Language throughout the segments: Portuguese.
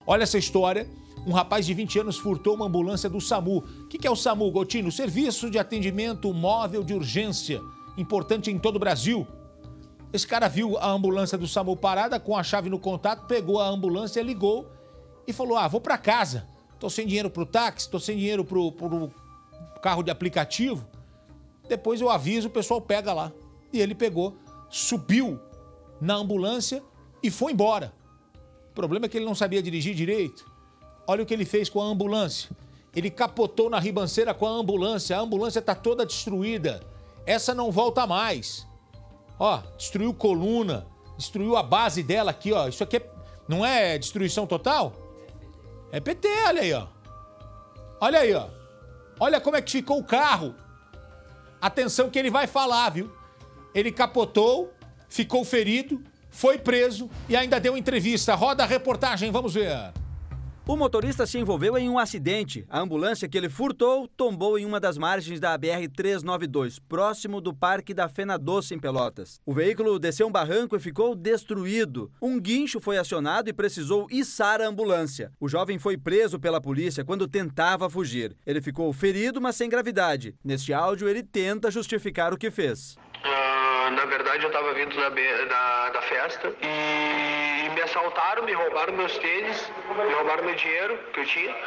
Olha essa história. Um rapaz de 20 anos furtou uma ambulância do SAMU. O que é o SAMU, Gotino? Serviço de Atendimento Móvel de Urgência. Importante em todo o Brasil. Esse cara viu a ambulância do SAMU parada, com a chave no contato, pegou a ambulância, ligou e falou: vou pra casa. Tô sem dinheiro pro táxi, tô sem dinheiro pro carro de aplicativo. Depois eu aviso, o pessoal pega lá. E ele pegou, subiu na ambulância e foi embora. O problema é que ele não sabia dirigir direito. Olha o que ele fez com a ambulância. Ele capotou na ribanceira com a ambulância tá toda destruída. Essa não volta mais. Ó, destruiu coluna, destruiu a base dela aqui, ó. Isso aqui não é destruição total? É PT, olha aí, ó. Olha aí, ó. Olha como é que ficou o carro. Atenção que ele vai falar, viu? Ele capotou, ficou ferido, foi preso e ainda deu entrevista. Roda a reportagem, vamos ver. O motorista se envolveu em um acidente. A ambulância que ele furtou tombou em uma das margens da BR-392, próximo do Parque da Fena Doce, em Pelotas. O veículo desceu um barranco e ficou destruído. Um guincho foi acionado e precisou içar a ambulância. O jovem foi preso pela polícia quando tentava fugir. Ele ficou ferido, mas sem gravidade. Neste áudio, ele tenta justificar o que fez. Na verdade, eu estava vindo da festa e me assaltaram, me roubaram meus tênis, me roubaram meu dinheiro que eu tinha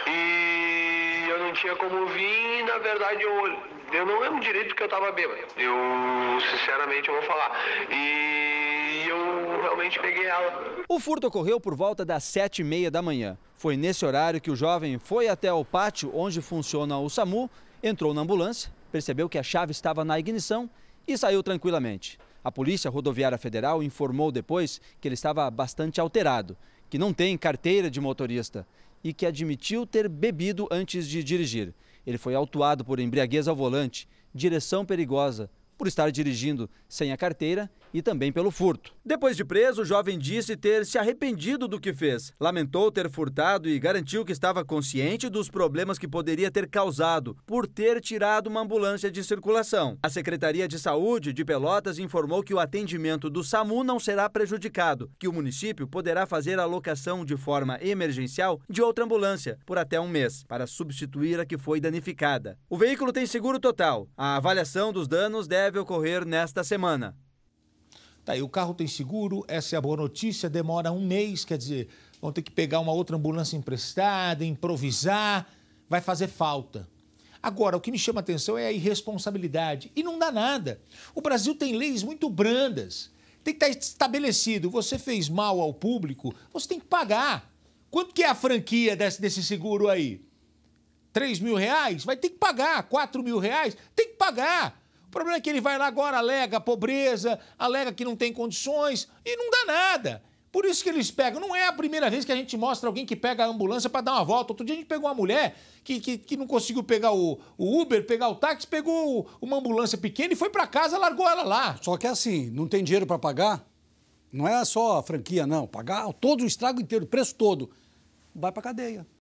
e eu não tinha como vir e, na verdade, eu não lembro direito porque eu estava bêbado. Eu, sinceramente, eu vou falar. E eu realmente peguei ela. O furto ocorreu por volta das 7h30 da manhã. Foi nesse horário que o jovem foi até o pátio onde funciona o SAMU, entrou na ambulância, percebeu que a chave estava na ignição e saiu tranquilamente. A Polícia Rodoviária Federal informou depois que ele estava bastante alterado, que não tem carteira de motorista e que admitiu ter bebido antes de dirigir. Ele foi autuado por embriaguez ao volante, direção perigosa, por estar dirigindo sem a carteira e também pelo furto. Depois de preso, o jovem disse ter se arrependido do que fez. Lamentou ter furtado e garantiu que estava consciente dos problemas que poderia ter causado por ter tirado uma ambulância de circulação. A Secretaria de Saúde de Pelotas informou que o atendimento do SAMU não será prejudicado, que o município poderá fazer a alocação de forma emergencial de outra ambulância por até um mês, para substituir a que foi danificada. O veículo tem seguro total. A avaliação dos danos deve ocorrer nesta semana. Tá aí, o carro tem seguro, essa é a boa notícia, demora um mês, quer dizer, vão ter que pegar uma outra ambulância emprestada, improvisar, vai fazer falta. Agora, o que me chama a atenção é a irresponsabilidade, e não dá nada. O Brasil tem leis muito brandas, tem que estar estabelecido, você fez mal ao público, você tem que pagar. Quanto que é a franquia desse seguro aí? R$3.000? Vai ter que pagar. R$4.000? Tem que pagar. O problema é que ele vai lá agora, alega pobreza, alega que não tem condições e não dá nada. Por isso que eles pegam. Não é a primeira vez que a gente mostra alguém que pega a ambulância para dar uma volta. Outro dia a gente pegou uma mulher que não conseguiu pegar o Uber, pegar o táxi, pegou uma ambulância pequena e foi para casa, largou ela lá. Só que é assim, não tem dinheiro para pagar, não é só a franquia, não. Pagar todo o estrago inteiro, o preço todo, vai para cadeia.